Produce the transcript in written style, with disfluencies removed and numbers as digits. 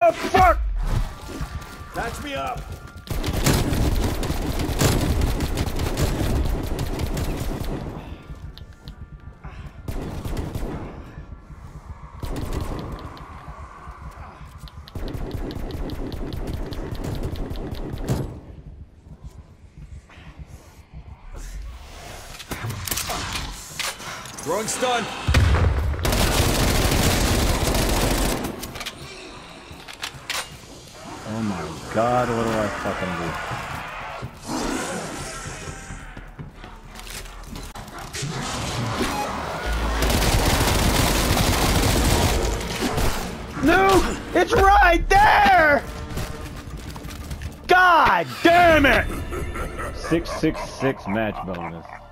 Oh, fuck! Patch me up. Throwing stun. Oh my god, what do I fucking do? No! It's right there! God damn it! 666 match bonus.